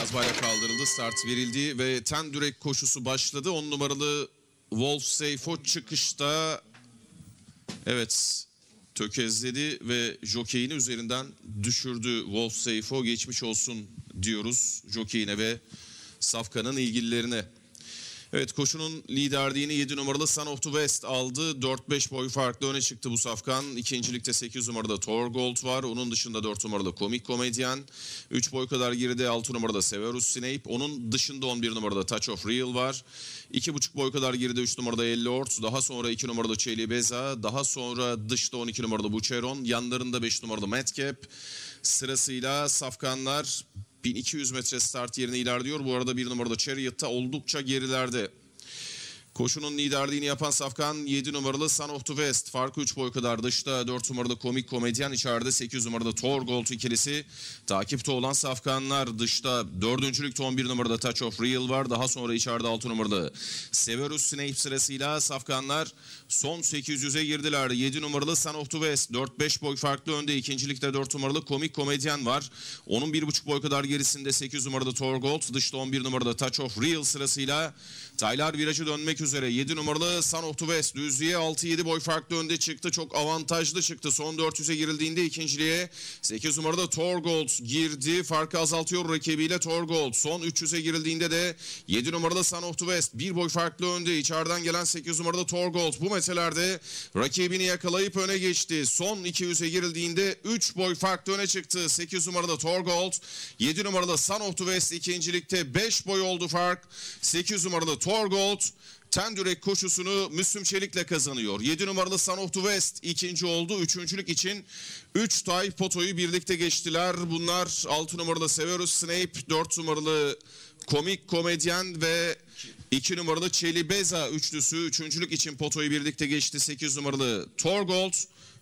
Beyaz bayrak kaldırıldı, start verildi ve ten direk koşusu başladı. 10 numaralı Wolf Seifo çıkışta tökezledi ve jokeyini üzerinden düşürdü. Wolf Seifo geçmiş olsun diyoruz jokeyine ve safkanın ilgililerine. Evet, koşunun liderliğini 7 numaralı Son of the West aldı. 4-5 boy farklı öne çıktı bu safkan. İkincilikte 8 numarada Torgold var. Onun dışında 4 numaralı Komik Komedyen. 3 boy kadar geride 6 numarada Severus Snape. Onun dışında 11 numarada Touch of Real var. 2,5 boy kadar geride 3 numarada Ellord. Daha sonra 2 numarada Çeli Beza. Daha sonra dışta 12 numarada Bucheron. Yanlarında 5 numarada Madcap. Sırasıyla safkanlar 1200 metre start yerine ilerliyor. Bu arada 1 numarada Chariot'ta oldukça gerilerde. Koşunun liderliğini yapan safkan 7 numaralı Son of the West. Farkı 3 boy kadar dışta. 4 numaralı Komik Komedyen içeride. 8 numarada Torgold ikilisi. Takipte olan safkanlar dışta. 4. 11 numarada Touch of Real var. Daha sonra içeride 6 numarada Severus Snape sırasıyla safkanlar son 800'e girdiler. 7 numaralı Son of the West. 4-5 boy farklı önde. İkincilikte 4 numaralı Komik Komedyen var. Onun 1,5 boy kadar gerisinde 8 numarada Torgold. Dışta 11 numarada Touch of Real sırasıyla Taylar virajı dönmek üzere. 7 numaralı Son of the West düzlüğe 6-7 boy farklı önde çıktı. Çok avantajlı çıktı. Son 400'e girildiğinde ikinciliğe 8 numarada Torgold girdi. Farkı azaltıyor rakibiyle Torgold. Son 300'e girildiğinde de 7 numaralı Son of the West 1 boy farklı önde. İçeriden gelen 8 numarada Torgold bu meselelerde rakibini yakalayıp öne geçti. Son 200'e girildiğinde 3 boy farklı öne çıktı. 8 numarada Torgold, 7 numarada Son of the West ikincilikte 5 boy oldu fark. 8 numarada Torgold ten direk koşusunu Müslüm Çelik'le kazanıyor. 7 numaralı Son of the West ikinci oldu. Üçüncülük için 3 tay potoyu birlikte geçtiler. Bunlar 6 numaralı Severus Snape, 4 numaralı Komik Komedyen ve 2 numaralı Çeli Beza üçlüsü. Üçüncülük için potoyu birlikte geçti. 8 numaralı Torgold